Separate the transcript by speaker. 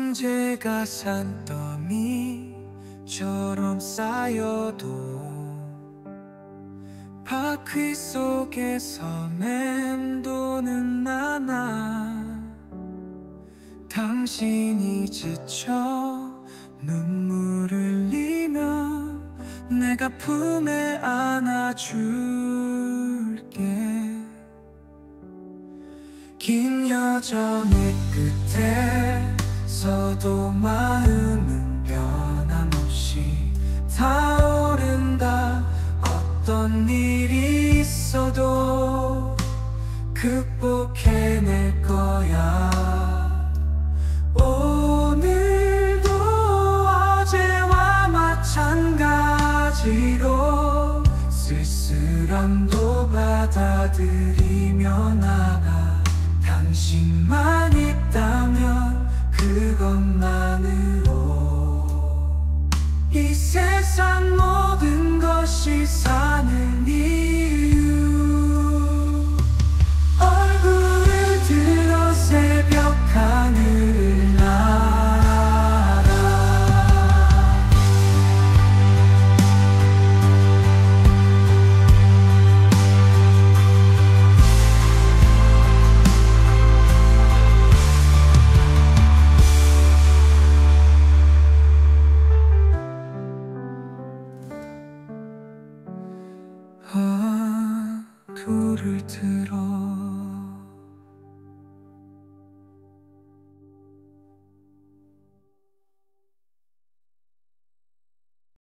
Speaker 1: 문제가 산더미처럼 쌓여도 바퀴 속에서 맴도는 나나, 당신이 지쳐 눈물을 흘리면 내가 품에 안아줄게. 긴 여정의 끝에서도 마음은 변함없이 타오른다. 어떤 일이 있어도 극복해낼 거야. 오늘도 어제와 마찬가지로 쓸쓸함도 받아들이며 나가. 당신만 있다면 그것만으로 이 세상 모든 것이 사는 이유. 얼굴을 들어 새벽 하늘을 날아. 얼굴을 들어